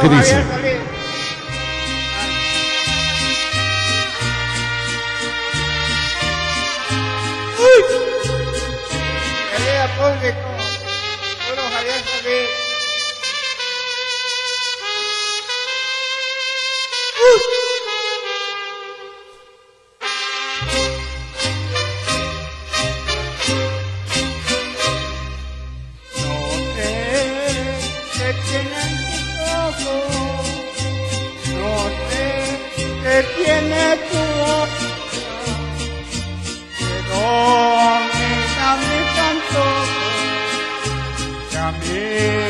que dice. Querido público, puro Javier Solís. Tiene tu boca, pero mira mi tampoco, que a mí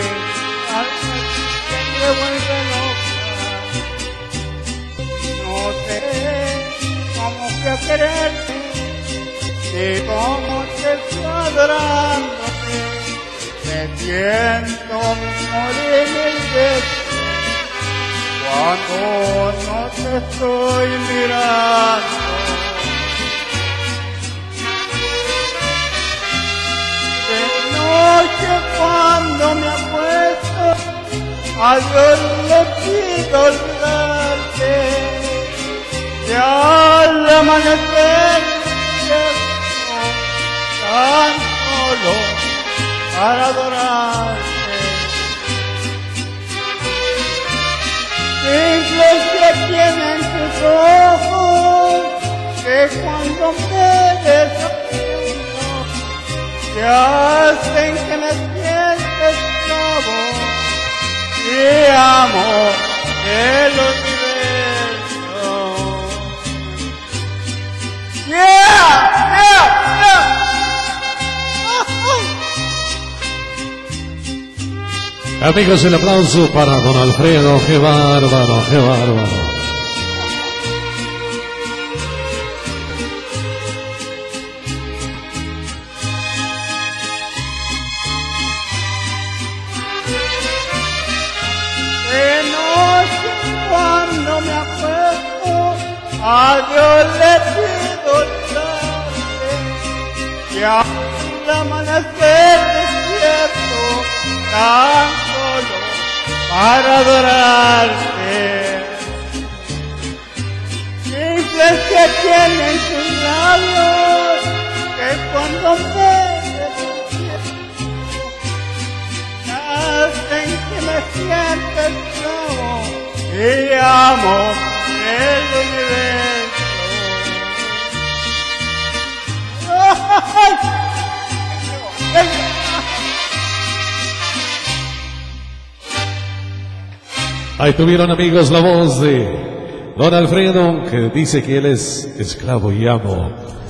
siempre vuelve loca. No sé cómo que quererte, ni cómo te estoy adorándote, me siento morir mil veces cuando no te estoy mirando. De noche cuando me acuesto, a Dios le pido olvidarte, y al amanecer tan solo para adorarte. Simples que tienen tus ojos, que cuando me desafío, te hacen que me sienta esclavo y amo el universo. Yeah, yeah, yeah. Amigos, el aplauso para don Alfredo. ¡Qué bárbaro, qué bárbaro! De noche cuando me acuesto, a Dios le pido olvidarte, y al amanecer despierto tan solo para adorarte. Simples que tienen tus labios, que cuando me despierto hacen que me sienta esclavo y amo el universo. Ahí tuvieron, amigos, la voz de don Alfredo, que dice que él es esclavo y amo